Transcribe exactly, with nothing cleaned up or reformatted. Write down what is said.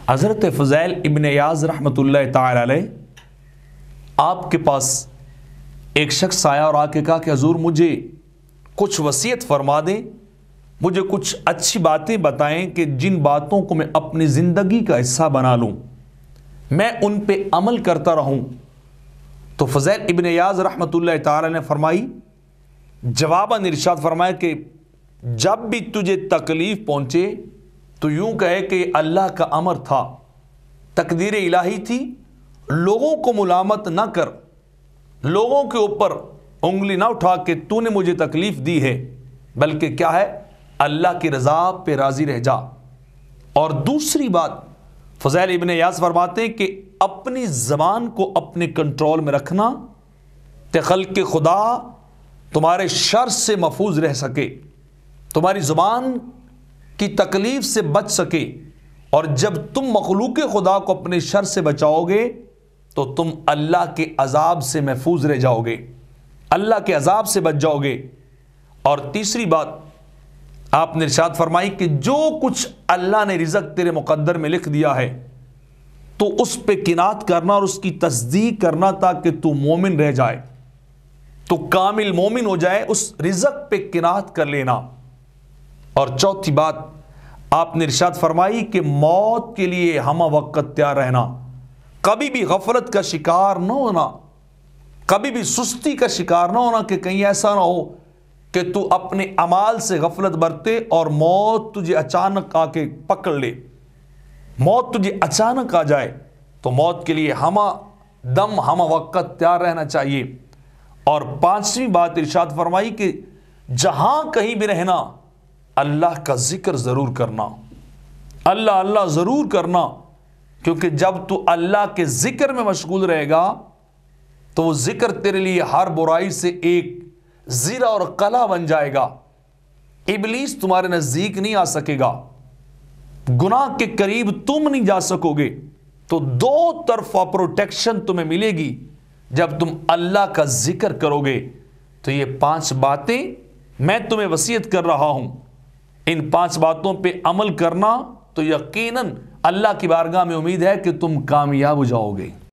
حضرت فضیل ابن عیاض رحمۃ اللہ تعالی علیہ آپ کے پاس ایک شخص آیا اور آ کے کہا کہ حضور مجھے کچھ وصیت فرما دیں، مجھے کچھ اچھی باتیں بتائیں کہ جن باتوں کو میں اپنی زندگی کا حصہ بنا لوں، میں ان پہ عمل کرتا رہوں۔ تو فضیل ابن عیاض رحمۃ اللہ تعالی نے فرمائی جواباً ارشاد فرمایا کہ جب بھی تجھے تکلیف پہنچے تو یوں کہے کہ اللہ کا امر تھا، تقدیر الہی تھی، لوگوں کو ملامت نہ کر، لوگوں کے اوپر انگلی نہ اٹھا کہ تو نے مجھے تکلیف دی ہے، بلکہ کیا ہے اللہ کی رضا پہ راضی رہ جا۔ اور دوسری بات فضیل ابن عیاض فرماتے ہیں کہ اپنی زبان کو اپنے کنٹرول میں رکھنا کہ خلق خدا تمہارے شر سے محفوظ رہ سکے، تمہاری زبان کی تکلیف سے بچ سکے، اور جب تم مخلوق خدا کو اپنے شر سے بچاؤ گے تو تم اللہ کے عذاب سے محفوظ رہ جاؤ گے، اللہ کے عذاب سے بچ جاؤ گے۔ اور تیسری بات آپ نے ارشاد فرمائی کہ جو کچھ اللہ نے رزق تیرے مقدر میں لکھ دیا ہے تو اس پہ قناعت کرنا اور اس کی تصدیق کرنا تاکہ تو مومن رہ جائے، تو کامل مومن ہو جائے، اس رزق پہ قناعت کر لینا۔ اور چوتھی بات آپ نے ارشاد فرمائی کہ موت کے لیے ہمہ وقت تیار رہنا، کبھی بھی غفلت کا شکار نہ ہونا، کبھی بھی سستی کا شکار نہ ہونا کہ کہیں ایسا نہ ہو کہ تو اپنے اعمال سے غفلت برتے اور موت تجھے اچانک آ کے پکڑ لے، موت تجھے اچانک آ جائے۔ تو موت کے لیے ہمہ دم ہمہ وقت تیار رہنا چاہیے۔ اور پانچویں بات ارشاد فرمائی کہ جہاں کہیں بھی رہنا اللہ کا ذکر ضرور کرنا، اللہ اللہ ضرور کرنا، کیونکہ جب تو اللہ کے ذکر میں مشغول رہے گا تو وہ ذکر تیرے لیے ہر برائی سے ایک زیرہ اور قلعہ بن جائے گا، ابلیس تمہارے نزدیک نہیں آ سکے گا، گناہ کے قریب تم نہیں جا سکو گے۔ تو دو طرفہ پروٹیکشن تمہیں ملے گی جب تم اللہ کا ذکر کرو گے۔ تو یہ پانچ باتیں میں تمہیں وصیت کر رہا ہوں، ان پانچ باتوں پہ عمل کرنا تو یقیناً اللہ کی بارگاہ میں امید ہے کہ تم کامیاب ہو جاؤ گے۔